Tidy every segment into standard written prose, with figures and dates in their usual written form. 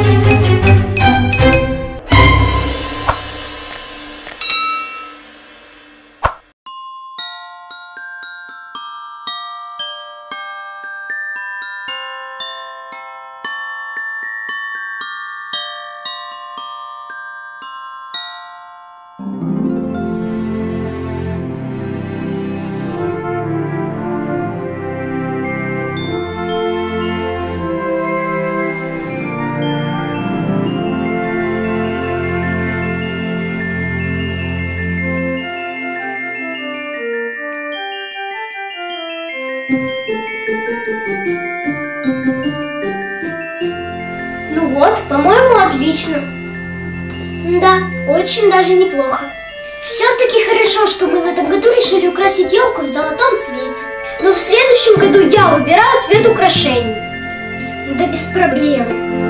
Ну вот, по-моему, отлично. Да, очень даже неплохо. Все-таки хорошо, что мы в этом году решили украсить елку в золотом цвете. Но в следующем году я выбираю цвет украшений. Да без проблем.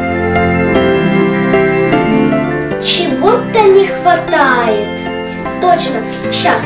Чего-то не хватает. Точно, сейчас.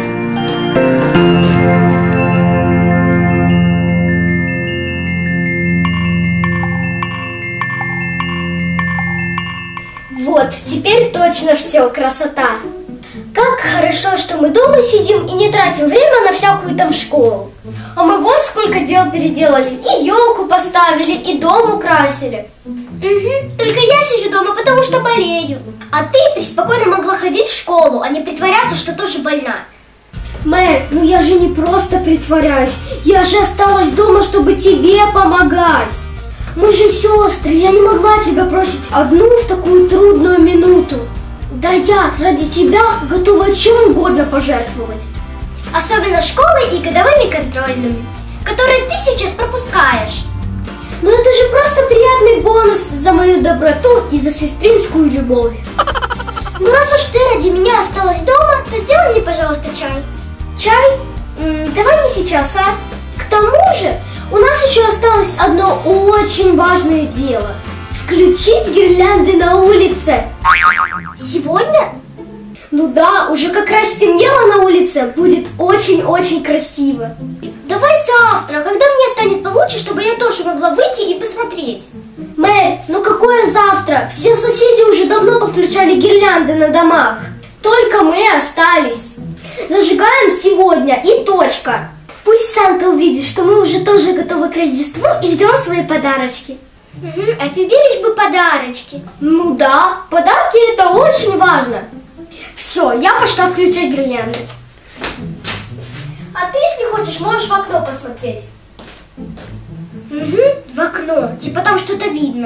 Вот, теперь точно все, красота. Как хорошо, что мы дома сидим и не тратим время на всякую там школу. А мы вот сколько дел переделали. И елку поставили, и дом украсили. Угу, только я сижу дома, потому что болею. А ты преспокойно могла ходить в школу, а не притворяться, что тоже больна. Мэр, ну я же не просто притворяюсь. Я же осталась дома, чтобы тебе помогать. Мы же сестры, я не могла тебя бросить одну в такую трудную минуту. Да я ради тебя готова чем угодно пожертвовать. Особенно школой и годовыми контрольными, которые ты сейчас пропускаешь. Но это же просто приятный бонус за мою доброту и за сестринскую любовь. Ну раз уж ты ради меня осталась дома, то сделай мне, пожалуйста, чай. Чай? Давай не сейчас, а? К тому же, у нас еще осталось одно очень важное дело. Включить гирлянды на улице. Сегодня? Ну да, уже как раз стемнело на улице. Будет очень-очень красиво. Давай завтра, когда мне станет получше, чтобы я тоже могла выйти и посмотреть. Мэр, ну какое завтра? Все соседи уже давно подключали гирлянды на домах. Только мы остались. Зажигаем сегодня и точка. Пусть Санта увидит, что мы уже тоже готовы к Рождеству и ждем свои подарочки. А тебе лишь бы подарочки. Ну да, подарки это очень важно. Все, я пошла включать гирлянды. А ты, если хочешь, можешь в окно посмотреть. Угу, в окно, типа там что-то видно.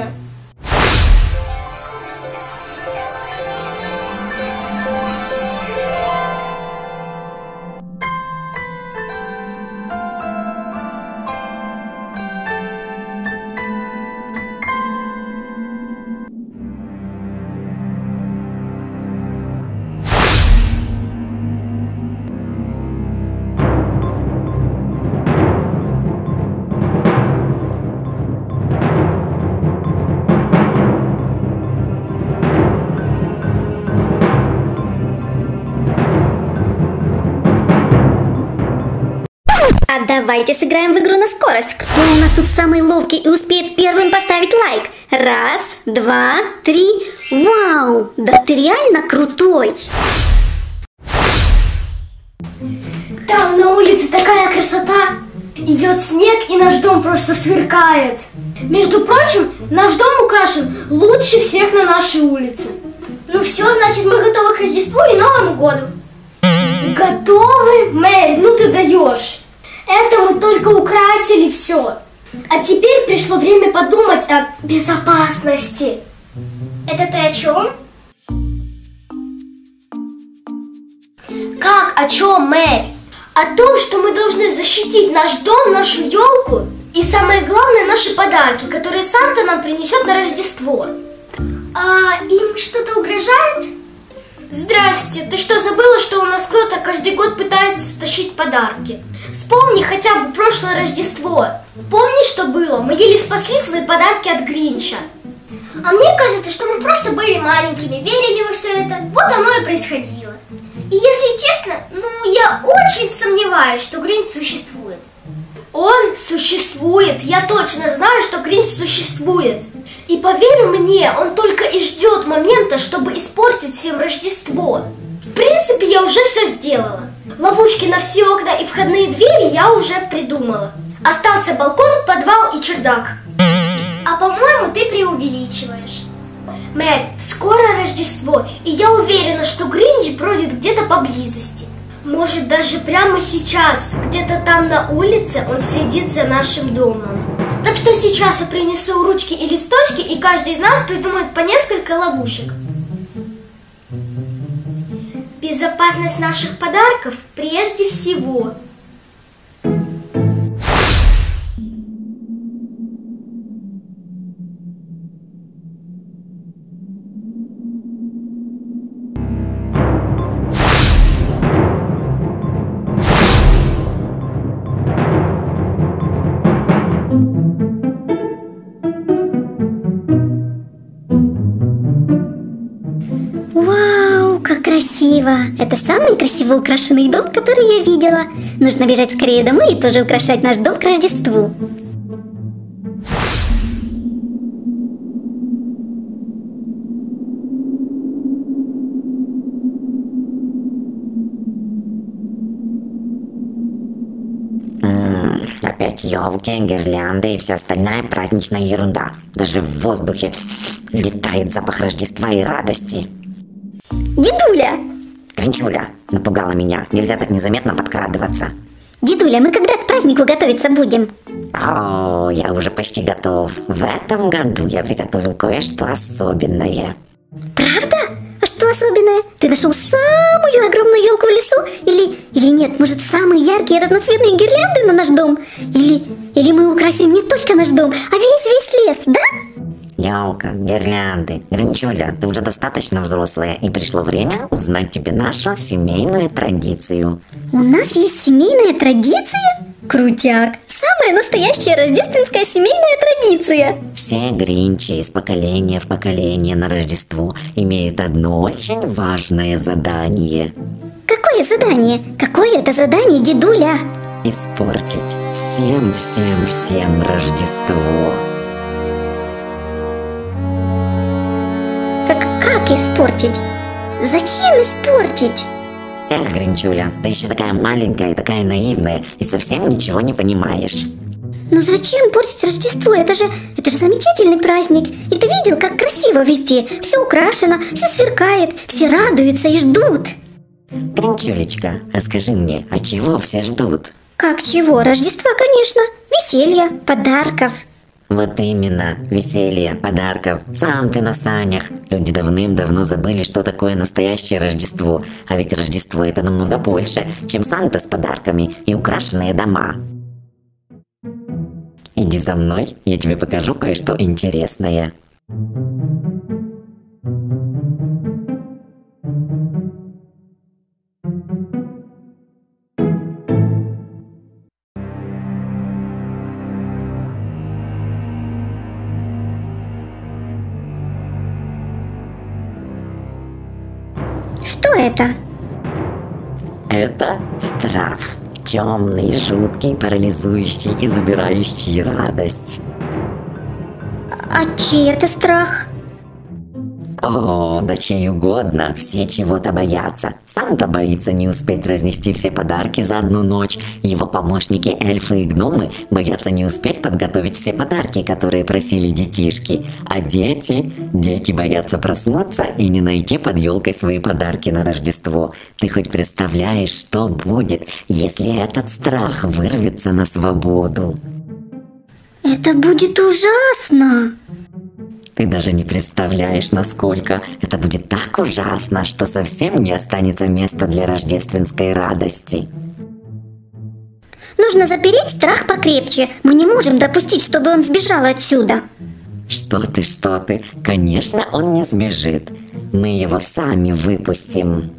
А давайте сыграем в игру на скорость. Кто у нас тут самый ловкий и успеет первым поставить лайк? Раз, два, три. Вау, да ты реально крутой. Там на улице такая красота. Идет снег, и наш дом просто сверкает. Между прочим, наш дом украшен лучше всех на нашей улице. Ну все, значит, мы готовы к Рождеству и Новому году. Готовы? Мэри, ну ты даешь. Это мы только украсили все. А теперь пришло время подумать о безопасности. Это ты о чем? Как о чем, Мэри? О том, что мы должны защитить наш дом, нашу елку и, самое главное, наши подарки, которые Санта нам принесет на Рождество. А им что-то угрожает? Здрасте, ты что, забыла, что у нас кто-то каждый год пытается стащить подарки? Вспомни хотя бы прошлое Рождество. Помни, что было? Мы еле спасли свои подарки от Гринча. А мне кажется, что мы просто были маленькими, верили во все это. Вот оно и происходило. И если честно, я очень сомневаюсь, что Гринч существует. Он существует. Я точно знаю, что Гринч существует. И поверь мне, он только и ждет момента, чтобы испортить всем Рождество. В принципе, я уже все сделала. Ловушки на все окна и входные двери я уже придумала. Остался балкон, подвал и чердак. А по-моему, ты преувеличиваешь. Мэр, скоро Рождество, и я уверена, что Гринч бродит где-то поблизости. Может, даже прямо сейчас, где-то там на улице, он следит за нашим домом. Так что сейчас я принесу ручки и листочки, и каждый из нас придумает по несколько ловушек. Безопасность наших подарков прежде всего. Красиво! Это самый красиво украшенный дом, который я видела. Нужно бежать скорее домой и тоже украшать наш дом к Рождеству. Опять елки, гирлянды и вся остальная праздничная ерунда. Даже в воздухе летает запах Рождества и радости. Дедуля! Гринчуля, напугала меня. Нельзя так незаметно подкрадываться. Дедуля, мы когда к празднику готовиться будем? О, я уже почти готов. В этом году я приготовил кое-что особенное. Правда? А что особенное? Ты нашел самую огромную елку в лесу? Или нет, может, самые яркие разноцветные гирлянды на наш дом? Или мы украсим не только наш дом, а весь лес, да? Елка, гирлянды. Гринчуля, ты уже достаточно взрослая, и пришло время узнать тебе нашу семейную традицию. У нас есть семейная традиция? Крутяк! Самая настоящая рождественская семейная традиция. Все гринчи из поколения в поколение на Рождество имеют одно очень важное задание. Какое задание? Какое это задание, дедуля? Испортить всем Рождество. Как испортить? Зачем испортить? Эх, Гринчуля, ты еще такая маленькая и такая наивная, и совсем ничего не понимаешь. Ну зачем портить Рождество? Это же замечательный праздник. И ты видел, как красиво везде. Все украшено, все сверкает, все радуются и ждут. Гринчулечка, а скажи мне, а чего все ждут? Как чего? Рождества, конечно. Веселья, подарков. Вот именно, веселье, подарков. Сам ты на санях. Люди давным-давно забыли, что такое настоящее Рождество. А ведь Рождество это намного больше, чем Санта с подарками и украшенные дома. Иди за мной, я тебе покажу кое-что интересное. Что это? Это страх. Темный, жуткий, парализующий и забирающий радость. А чей это страх? О, да чей угодно, все чего-то боятся. Санта боится не успеть разнести все подарки за одну ночь. Его помощники эльфы и гномы боятся не успеть подготовить все подарки, которые просили детишки. А дети боятся проснуться и не найти под елкой свои подарки на Рождество. Ты хоть представляешь, что будет, если этот страх вырвется на свободу? Это будет ужасно. Ты даже не представляешь, насколько это будет так ужасно, что совсем не останется места для рождественской радости. Нужно запереть страх покрепче. Мы не можем допустить, чтобы он сбежал отсюда. Что ты, конечно, он не сбежит. Мы его сами выпустим.